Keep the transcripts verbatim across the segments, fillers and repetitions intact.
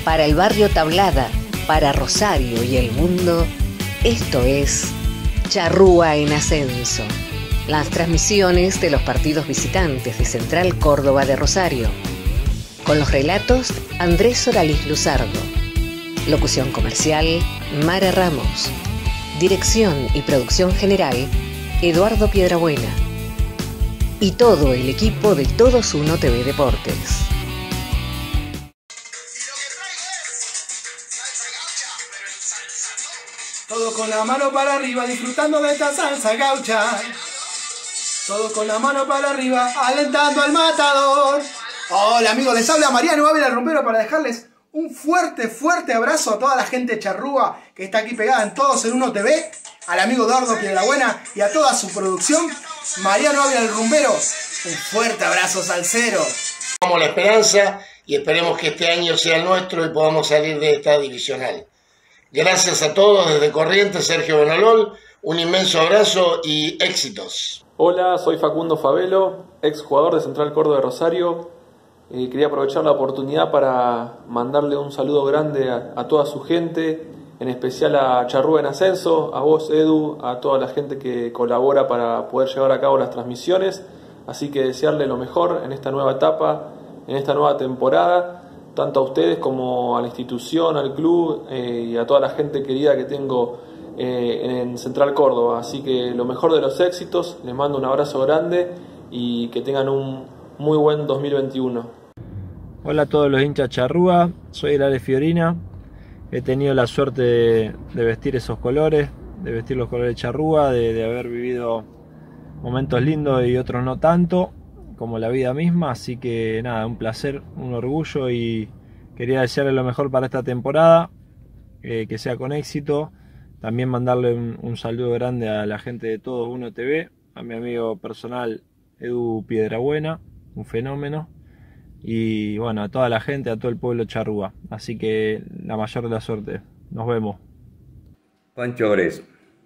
Para el barrio Tablada, para Rosario y el mundo, esto es Charrúa en Ascenso. Las transmisiones de los partidos visitantes de Central Córdoba de Rosario. Con los relatos, Andrés Oraliz Luzardo. Locución comercial, Mara Ramos. Dirección y producción general, Eduardo Piedrabuena. Y todo el equipo de Todos Uno T V Deportes. Todo con la mano para arriba, disfrutando de esta salsa gaucha. Todo con la mano para arriba, alentando al matador. Hola amigos, les habla Mariano Ávila el Rumbero para dejarles un fuerte, fuerte abrazo a toda la gente de Charrúa que está aquí pegada en Todos en Uno T V, al amigo Eduardo Piedrabuena y a toda su producción. Mariano Ávila el Rumbero, un fuerte abrazo salsero. Como la esperanza y esperemos que este año sea el nuestro y podamos salir de esta divisional. Gracias a todos desde Corrientes, Sergio Benolol, un inmenso abrazo y éxitos. Hola, soy Facundo Favelo, ex jugador de Central Córdoba de Rosario. Eh, quería aprovechar la oportunidad para mandarle un saludo grande a, a toda su gente, en especial a Charrúa en Ascenso, a vos Edu, a toda la gente que colabora para poder llevar a cabo las transmisiones. Así que desearle lo mejor en esta nueva etapa, en esta nueva temporada, tanto a ustedes como a la institución, al club eh, y a toda la gente querida que tengo eh, en Central Córdoba. Así que lo mejor de los éxitos, les mando un abrazo grande y que tengan un muy buen dos mil veintiuno. Hola a todos los hinchas Charrúa, soy el Ale Fiorina. He tenido la suerte de, de vestir esos colores, de vestir los colores de Charrúa, de, de haber vivido momentos lindos y otros no tanto, como la vida misma, así que nada, un placer, un orgullo y quería desearle lo mejor para esta temporada, eh, que sea con éxito. También mandarle un, un saludo grande a la gente de Todos Uno T V, a mi amigo personal Edu Piedrabuena, un fenómeno, y bueno, a toda la gente, a todo el pueblo Charrúa, así que la mayor de la suerte. Nos vemos. Pancho Breso.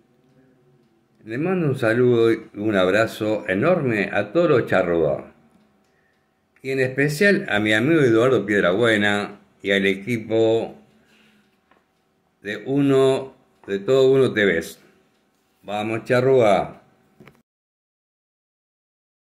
Le mando un saludo y un abrazo enorme a todos los Charrúa. Y en especial a mi amigo Eduardo Piedrabuena y al equipo de uno de Todo Uno T V. Vamos Charrúa.